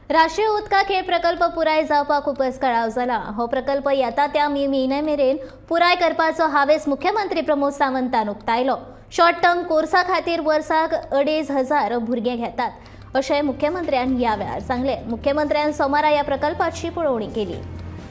राष्ट्रीय उदका खेळ प्रकल्प पुराय जावपाक खूपच कळाव जाला। हो प्रकल्प येता त्या मे म्हयन्या मेरेन पुराय करपाचो हावेस मुख्यमंत्री प्रमोद सावंतान उक्तायलो। शॉर्ट टर्म कोर्सा खातीर वर्साक 2,500 भुरगे घेतात अशें मुख्यमंत्र्यान ह्या वेळार सांगले। मुख्यमंत्र्यान सोमारा ह्या प्रकल्पाची पळोवणी केली।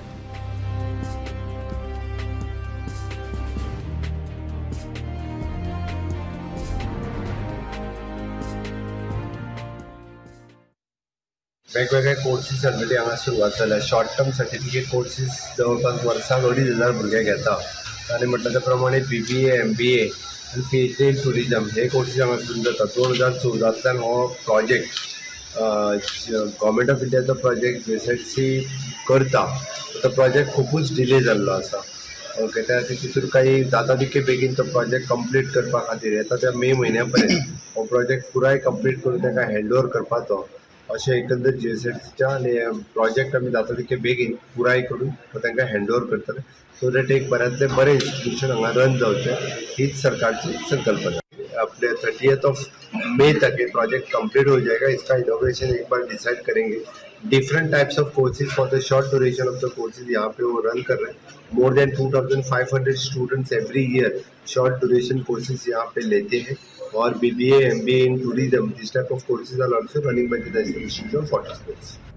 वेगवेगळे कोर्सीस ऑलरेडी हांगा सुरवात जाल्या। शॉर्ट टर्म सर्टिफिकेट कोर्सीस जवळपास वर्साक 2,500 भुरगे घेता आनी म्हटल्या त्या प्रमाणे BBA, MBA आनी PhD इन टुरिजम हे कोर्सीस हांगा सुरू जाता। 2014तल्यान हो प्रोजेक्ट गव्हर्मेंट ऑफ इंडियाचो प्रोजेक्ट JSETC करता। तो प्रोजेक्ट खूपच डिले जाल्लो आसा। ओके, त्या खातीर तितून काही जाता तितके बेगीन तो प्रोजेक्ट कंप्लीट करपा खातीर येता त्या मे म्हयन्या पर्यंत हो प्रोजेक्ट पुराय कंप्लीट करून ताका हँडओव्हर करपाचो अशें एकंदर JSETCच्या आनी प्रोजेक्ट आमी जाता तितके बेगीन पुराय करून तांकां हँडओव्हर करतले, सो दॅट एक बऱ्यांतले बरें इंस्टिट्यूशन हांगा रन जावचें हीच सरकारची संकल्पना। अपने 30 मई तक ये प्रोजेक्ट कंप्लीट हो जाएगा। इसका इनोग्रेशन एक बार डिसाइड करेंगे। Different types of courses for the short duration of the courses यहाँ पे वो रन कर रहे हैं। More than 2,500 students every year short duration courses यहाँ पे लेते हैं और BBA, MBA in tourism this type of courses are also running by the national institute of water sports.